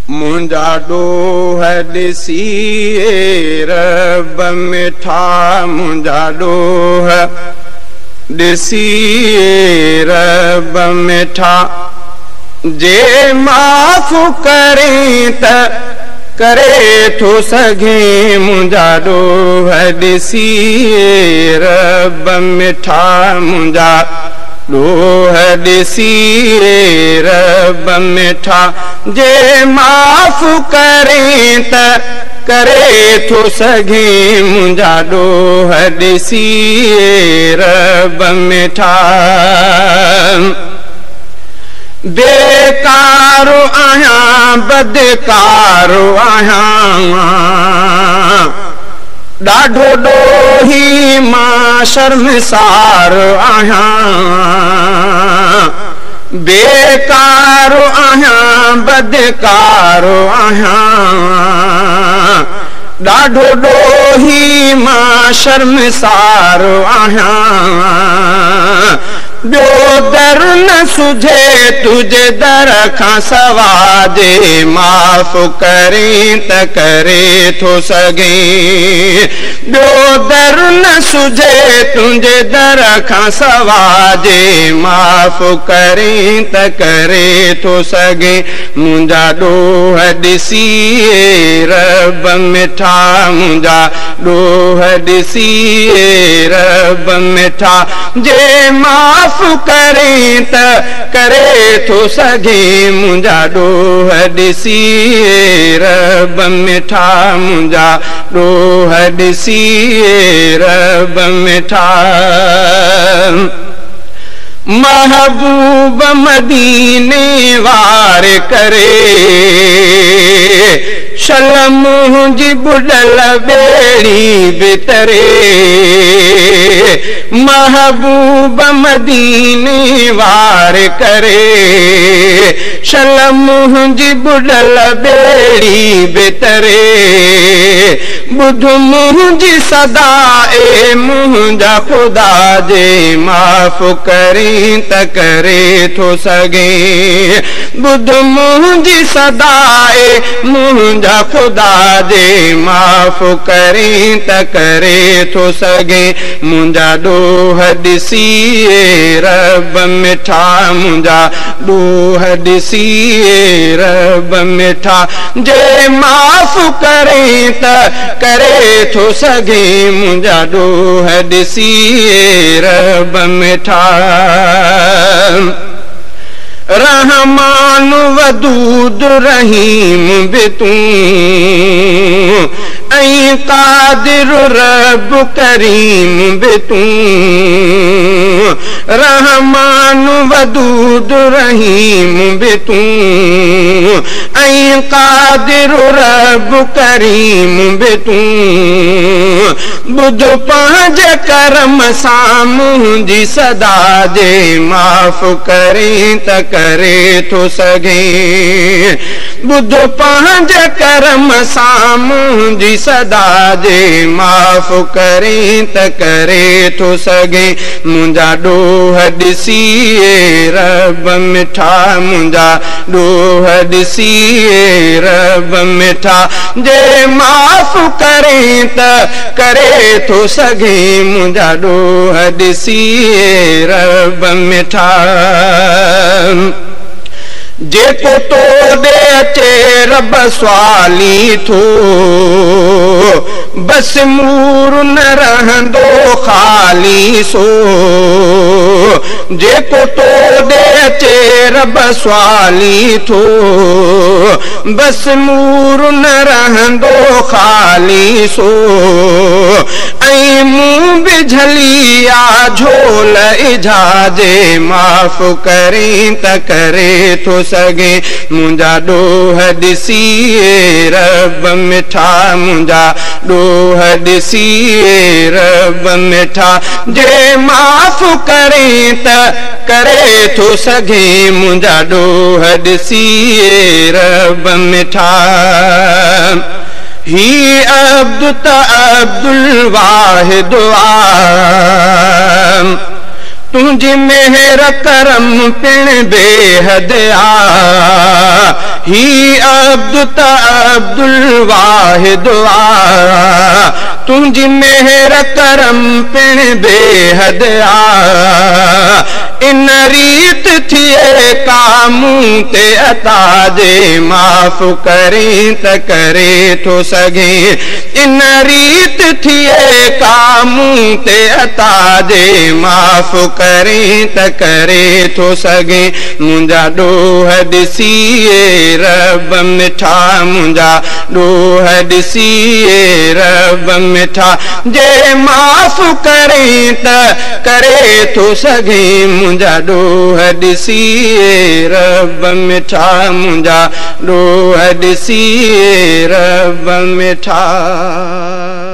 मुंहिंजा ॾोह ॾिसी रब मिठा, मुंहिंजा ॾोह ॾिसी रब मिठा। जे माफ़ करे त करे थो सघे, मुंहिंजा ॾोह ॾिसी रब मिठा, मुंहिंजा ॾोह ॾिसी रब मिठा। जे माफ़ करे त करे थो सघे, मुंहिंजा ॾोह ॾिसी रब मिठा। बेकारो आहियां बदकारो आहियां, ॾाढो ॾोही मां शर्मसार आहियां। बेकारो आहियां बदकारो आहियां, ॾाढो ॾोही मां शर्मसार आहियां। ॿियो दर न सुझे तुझे दर खां सवा, जे माफ़ करे त करे थो सघे। ॿियो दर न सुझे तुंहिंजे दर खां सवा, जे माफ़ करे त करे थो सघे। मुंहिंजा ॾोह ॾिसी रब मिठा, मुंहिंजा ॾोह ॾिसी रब मिठा। जे माफ़ करे त करे थो सघे, मुंहिंजा ॾोह ॾिसी रब मिठा, मुंहिंजा ॾोह ॾिसी रब मिठा। महबूब मदीने वार करे, शल मुंहिंजी बुॾल ॿेड़ी बितरे। महबूब मदीने वार करे, शल मुंहिंजी बुॾल ॿेड़ी बितरे। ॿुध मुंहिंजी सदा ए मुंहिंजा ख़ुदा, जे माफ़ करे त करे थो सघे। ॿुध मुंहिंजी सदा ए मुंहिंजा ख़ुदा, जे माफ़ करे त करे थो सघे। मुंहिंजा ॾोह ॾिसी रब मिठा, मुंहिंजा ॾोह ॾिसी रब मिठा। जे माफ़ करे त करे थो सघे, मुंहिंजा ॾोह ॾिसी रब मिठा। रहमान वदूद रहीम बि तूं, ऐं कादिर रब करीम बि तूं। रहमान वदूद रहीम बि तूं, ऐं कादिर रब करीम बि तूं। ॿुध पंहिंजे करम सां मुंहिंजी सदा, जे माफ़ करे त करे थो सघे। ॿुध पंहिंजे करम सां मुंहिंजी सदा, जे माफ़ करे त करे थो सघे। मुंहिंजा ॾोह ॾिसी रब मिठा, मुंहिंजा ॾोह ॾिसी रब मिठा। जे माफ़ करे त करे थो सघे, मुंहिंजा ॾोह ॾिसी रब मिठा। जेको तो ॾे अचे रब सवाली थो, बस मूर न रहंदो ख़ाली सो। जेको तो ॾे अचे रब सवाली थो, बस मूर न रहंदो ख़ाली सो। ऐं मूं बि झलिया झोल इझा, जे माफ़ करे त करे थो सघे। मुंहिंजा ॾोह ॾिसी रब मिठा, मुंहिंजा ॾोह ॾिसी रब मिठा। जे माफ़ करे त करे थो सघे, मुंहिंजा ॾोह ॾिसी रब मिठा। ही अब्द त अब्दुल वाहिद आ, तुझी मेहर करम पिण बेहद आ। ही अब्द अब्दुल वाहिद तुझी मेहर करम पिण बेहद इन रीत थिए कामू ते अता दे माफ़ करे त करे थो सघे इन रीत थिए कामू ते अता दे माफ़ करे त करे थो सघे मुंहिंजा ॾोह ॾिसीए रब मिठा मुंहिंजा ॾोह ॾिसीए रब मिठा जे माफ़ करे त करे थो सघे मुंहिंजा ॾोह ॾिसीए रब मिठा मुंहिंजा ॾोह ॾिसीए रब मिठा।